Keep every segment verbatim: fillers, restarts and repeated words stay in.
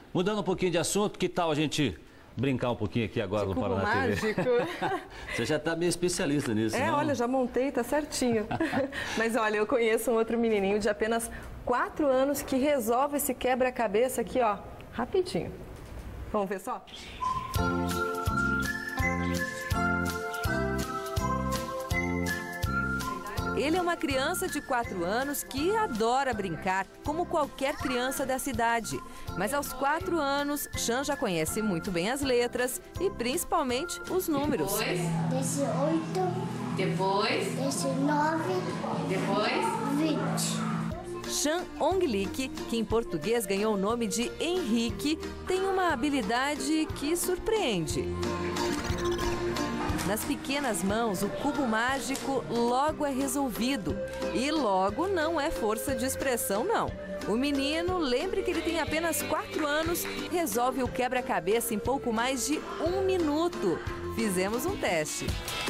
Mudando um pouquinho de assunto, que tal a gente brincar um pouquinho aqui agora de no cubo Paraná mágico. T V? Você já está meio especialista nisso, É, não? olha, já montei, tá certinho. Mas olha, eu conheço um outro menininho de apenas quatro anos que resolve esse quebra-cabeça aqui, ó, rapidinho. Vamos ver só? Ele é uma criança de quatro anos que adora brincar, como qualquer criança da cidade. Mas aos quatro anos, Chan já conhece muito bem as letras e principalmente os números. Depois, dezoito, depois, dezenove, depois, vinte. Chan Onglik, que em português ganhou o nome de Henrique, tem uma habilidade que surpreende. Nas pequenas mãos, o cubo mágico logo é resolvido. E logo não é força de expressão, não. O menino, lembre que ele tem apenas quatro anos, resolve o quebra-cabeça em pouco mais de um minuto. Fizemos um teste.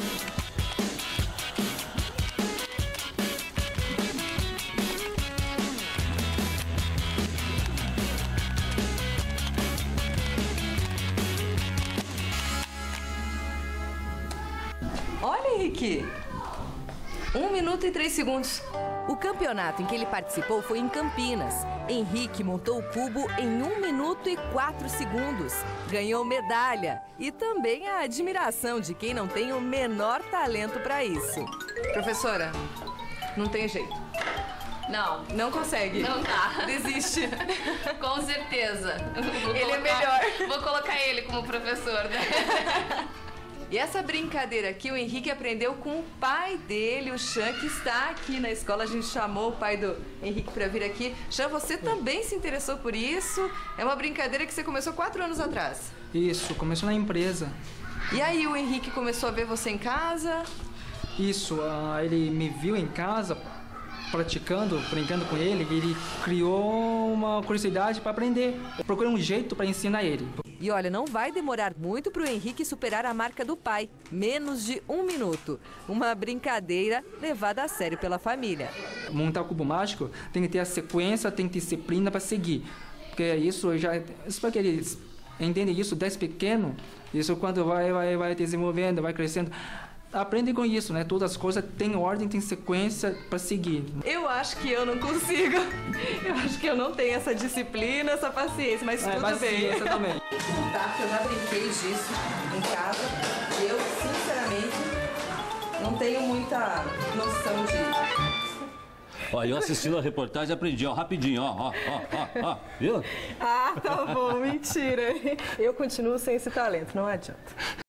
Olha, Henrique! Um minuto e três segundos. O campeonato em que ele participou foi em Campinas. Henrique montou o cubo em um minuto e quatro segundos. Ganhou medalha e também a admiração de quem não tem o menor talento para isso. Professora, não tem jeito. não, Não consegue. não dá. Desiste. Com certeza. Vou Ele é colocar- melhor. Vou colocar ele como professor, né? E essa brincadeira aqui, o Henrique aprendeu com o pai dele, o Chan, que está aqui na escola. A gente chamou o pai do Henrique para vir aqui. Chan, você também se interessou por isso? É uma brincadeira que você começou quatro anos atrás. Isso, começou na empresa. E aí o Henrique começou a ver você em casa? Isso, ah, ele me viu em casa praticando, brincando com ele, e ele criou uma curiosidade para aprender. Eu procurei um jeito para ensinar ele. E olha, não vai demorar muito para o Henrique superar a marca do pai, menos de um minuto. Uma brincadeira levada a sério pela família. Montar o cubo mágico tem que ter a sequência, tem que ter disciplina para seguir. Porque isso já, isso para que eles entendem isso desde pequeno, isso quando vai, vai, vai desenvolvendo, vai crescendo. Aprendem com isso, né? Todas as coisas têm ordem, têm sequência para seguir. Eu acho que eu não consigo. Eu acho que eu não tenho essa disciplina, essa paciência, mas É, tudo mas bem. sim, você também. Tá, porque eu já brinquei disso em casa. Eu, sinceramente, não tenho muita noção de... Ó, eu assistindo a reportagem aprendi, ó, rapidinho, ó, ó, ó, ó, ó, viu? Ah, tá bom, mentira. Eu continuo sem esse talento, não adianta.